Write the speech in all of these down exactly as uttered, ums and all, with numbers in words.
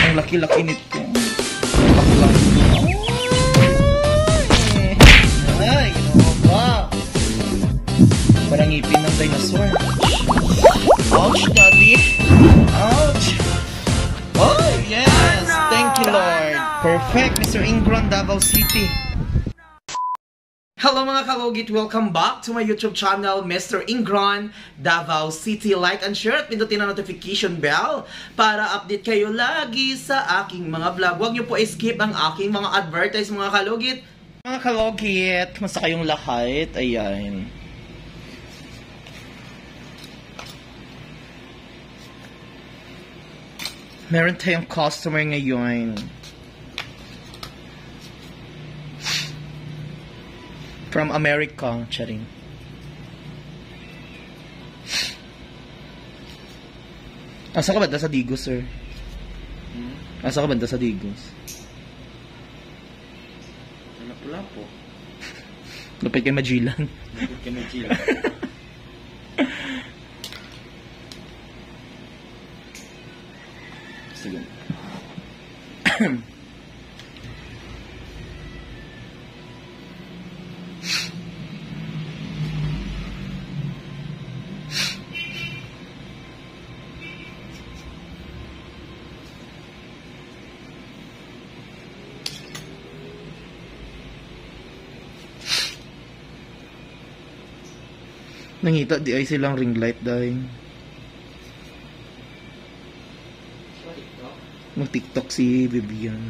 Ang laki-laki nito. Baklang. Ay, ginawa ba? Parang ngipin ng dinosaur. Ouch, daddy. Ouch. Oh, yes. Thank you, Lord. Perfect, Mister Ingron, Davao City. Hello mga kalugit! Welcome back to my YouTube channel, Mister Ingron, Davao City. Like and share at pindutin ang notification bell para update kayo lagi sa aking mga vlog. Huwag niyo po skip ang aking mga advertise mga kalugit. Mga kalugit, kumusta kayong lahat? Ayan. Meron tayong customer ngayon. From America, charing. Asa ka banda sa Digos, sir? Hmm? Asa ka banda sa Digos? Lapu-lapu. Lupit kay Magellan. Lupit kay Magellan. Sige. Nangita di ay silang ring light dahil mag TikTok si Vivian.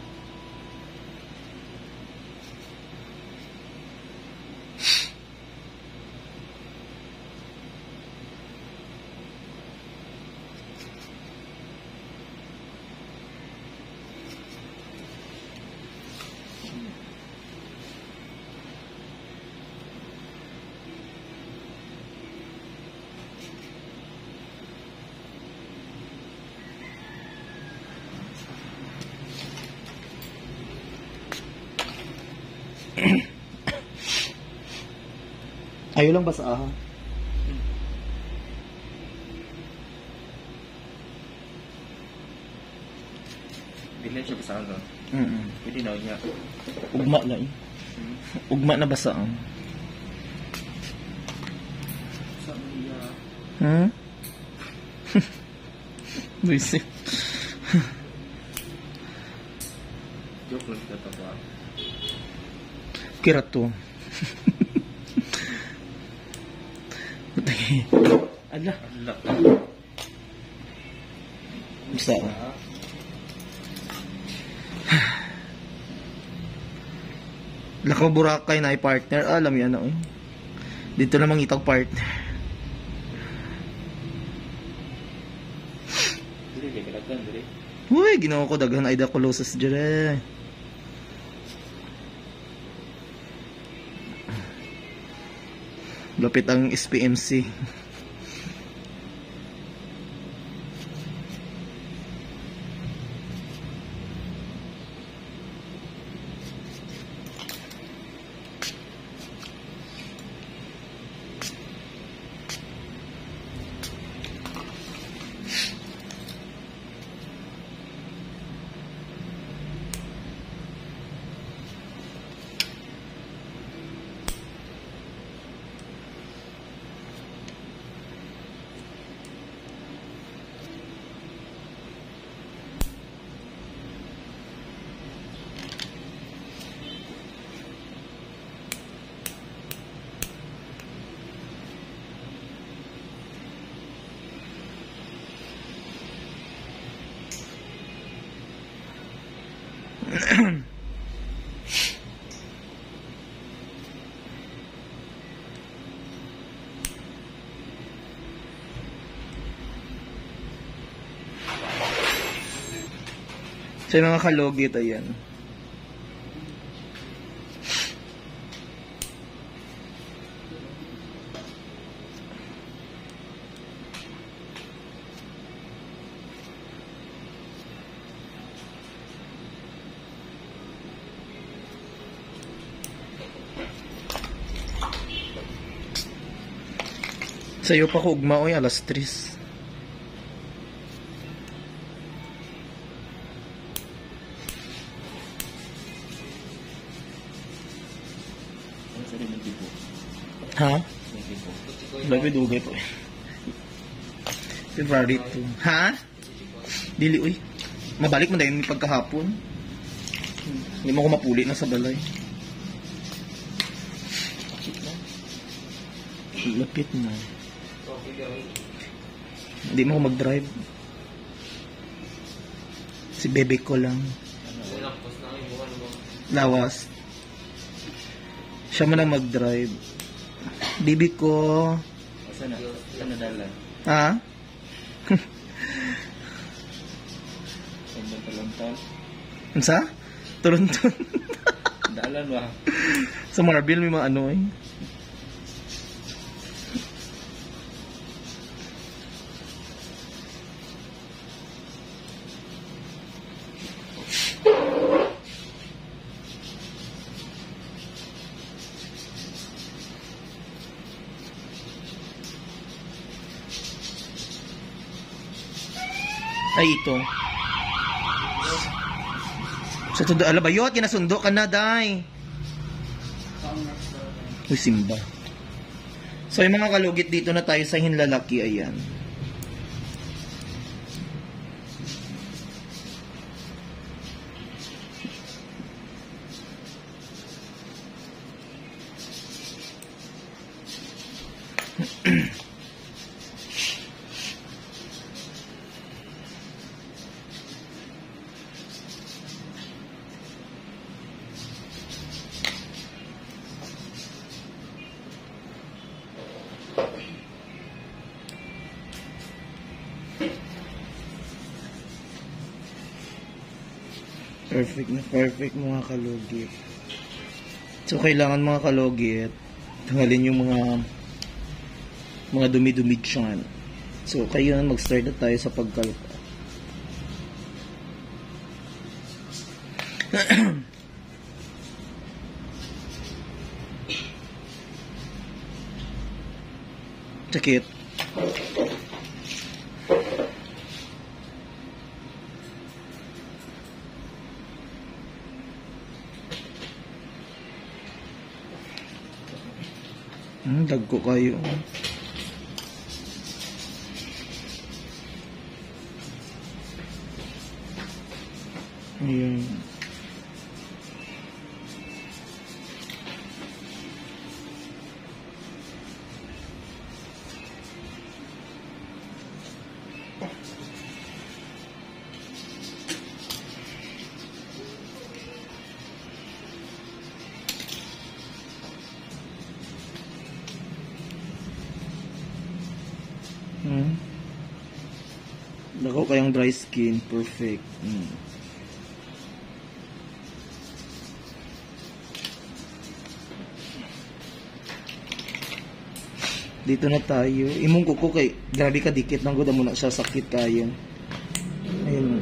Ayaw lang ba sa aha? Bilhin siya basa doon. Mm -mm. Pwede na niya. Ugma na eh. Hmm? Ugma na basa ang. Sa niya. Hmm? Buisit. Joke lang kita ba? Kira to. Ala. Allah. Bisa. Lakaw Boracay na ay partner. Ah, alam yan ako eh. Dito namang itag partner. Dili, di kalagdan, dili. Uy, ginawa ko daghan ay dakulosis dyan. Lapit ang S P M C. Sa mga kalugit, ayan. Sa'yo pa ko ugma oy, alas tres. Ha? Sige po. Labi dugay po. February two. Ha? Dili, uy. Mabalik mo dahil may pagkahapon. Hindi mo ko mapuli na sa balay. Lapit na. Hindi mo ko mag-drive. Si bebe ko lang. Lawas. Siya man ang mag-drive. Bibi ko. Saan na? Saan na dala? Ha? Saan na talantan? Ansa? Turun-turun. Dalan ba? Sa Marbil may mga ano eh. Ay, ito. Sa todo, alabayot, kinasundo ka na, day. Uy, simba. So, yung mga kalugit dito na tayo sa hinlalaki, ayan. Perfect na perfect mga kalugit. So kailangan mga kalugit tanggalin yung mga mga dumi-dumi dyan. So kayo na mag-start na tayo sa pagkalpa. Sakit. Hmm, dagko kayo. Ayan. Hmm. Dako kayong dry skin, perfect. Hmm. Dito na tayo. Imong kuko kay grabe ka dikit nang gud mo na siya sakit kayo. Ayun.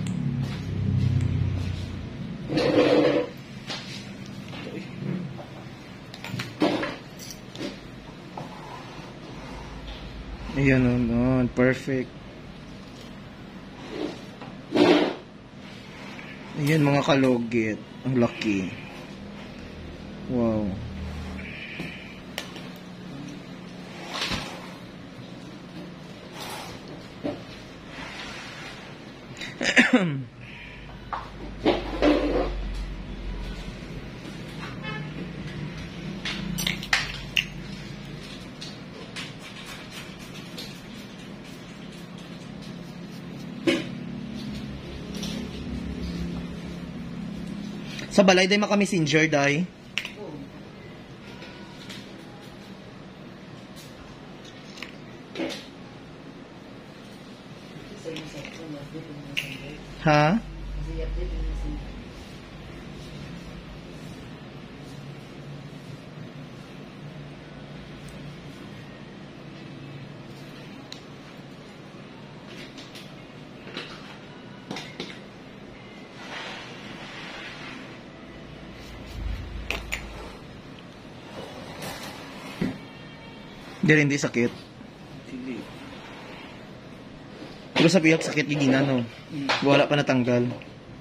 Ayan naman, perfect. Ayan mga kalugit, ang laki. Wow. Sa balay day maka messenger day. Ha? Hindi rin, hindi sakit. Hindi. Pero sa piyak sakit gigina, no? Hmm. Wala pa natanggal.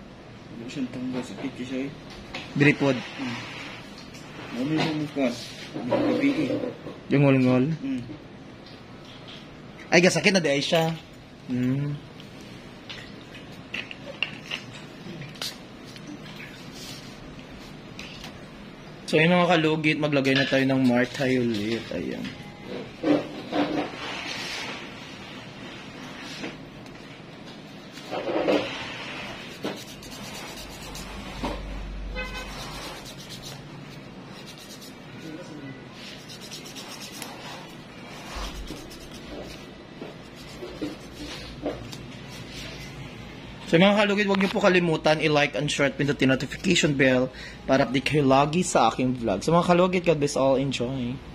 Hindi siyang tanggal. Sakit siya eh. Diripod. Hmm. Ano yung mukha? Gabi eh. Yung ngol-ngol. Mm. Ay, gasakit na di ay siya. Hmm. So, yung mga kalugit, maglagay na tayo ng Martay ulit. Ayan. So mga kalugit, huwag niyo po kalimutan i-like and share at pindutin notification bell para update kayo lagi sa aking vlog. So mga kalugit, God bless all. Enjoy!